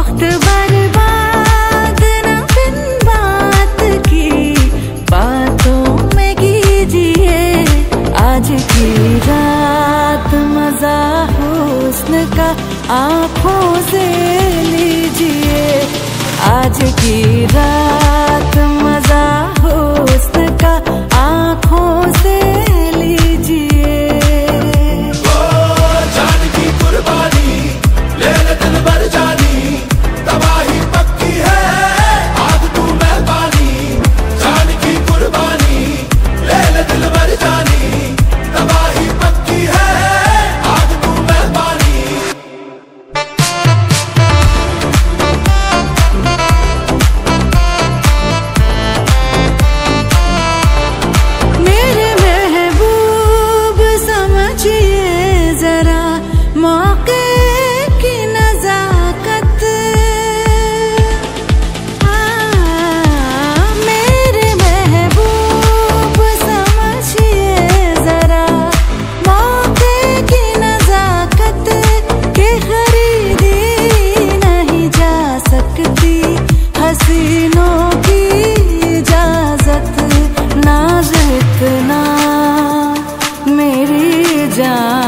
वक्त बर्बाद न बिन बात की बातों में कीजिए। आज की रात मजा हुस्न का आँखों से लीजिए। आज की रात मजा हुस्न का आँखों से लीजिए। जान की कुर्बानी ले ले दिल भर जानी, तबाही पक्की है आग तू मेहरबानी। जान की कुर्बानी ले ले दिल भर जानी, तबाही पक्की है आग तू मेहरबानी। मेरे महबूब समझिए जरा मौके की नजाकत। मेरे महबूब समझिए जरा मौके की नजाकत के खरीदी नहीं जा सकती हसीनों की इजाजत। नाज़ इतना मेरी जान